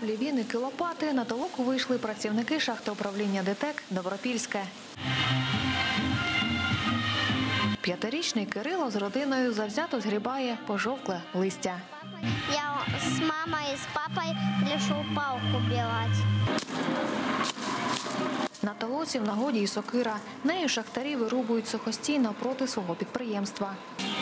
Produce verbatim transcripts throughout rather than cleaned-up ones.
граблі, віники, лопати на толоку вийшли працівники шахти управління ДТЕК «Добропільське». П'ятирічний Кирило з родиною завзято згрібає пожовкле листя. Я з мамою і з папою прийшов палку бігати. На толоці в нагоді і сокира. Нею шахтарі вирубують сухостій навпроти свого підприємства.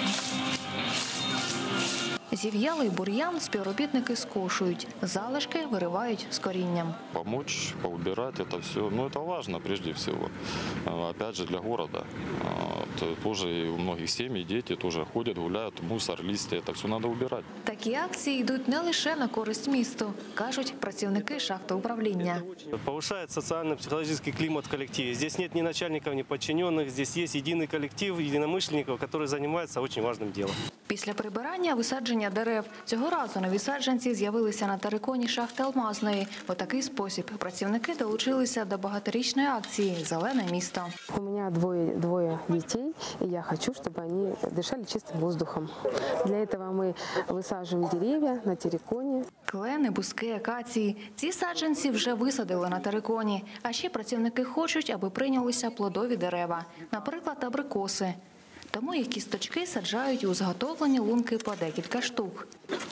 Зів'ялий бур'ян співробітники скошують, залишки виривають з корінням. Помочь, поубирать это все, ну это важно прежде всего. Опять же для города. Тоже и у многих семей дети тоже ходят, гуляют, мусор, листья, это все надо убирать. Такі акції йдуть не лише на користь місту, кажуть працівники шахти управління. Повышает социально-психологический климат в коллективе. Здесь нет ни начальников, ни подчиненных, здесь есть единый коллектив единомышленников, которые занимаются очень важным делом. Після прибирання – висадження дерев. Цього разу нові саджанці з'явилися на териконі шахти Алмазної. У такий спосіб працівники долучилися до багаторічної акції «Зелене місто». У меня двое, двое детей, и я хочу, чтобы они дышали чистым воздухом. Для этого мы высаживаем деревья на териконе. Клени, буски, акації – ці саджанці вже висадили на териконі. А ще працівники хочуть, аби прийнялися плодові дерева, наприклад, абрикоси. Тому і кісточки саджають у зготовлені лунки по декілька штук.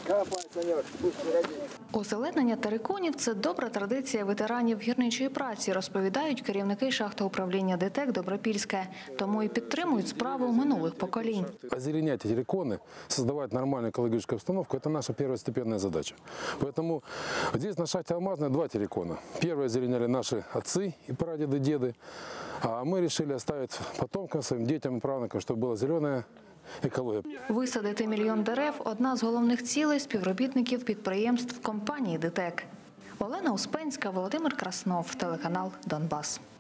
Озеленення териконів – це добра традиція ветеранів гірничої праці, розповідають керівники шахти управління ДТЕК «Добропільське». Тому і підтримують справу минулих поколінь. Озеленять териконы, создавать нормальную экологическую обстановку – это наша первостепенная задача. Поэтому здесь на шахте Алмазной два терикона. Первые озеленяли наши отцы и прадеды, деды, а мы решили оставить потомкам, своим детям и правнукам, чтобы была зеленая екологія. Висадити мільйон дерев – одна з головних цілей співробітників підприємств компанії ДТЕК. Олена Успенська, Володимир Краснов, телеканал «Донбас».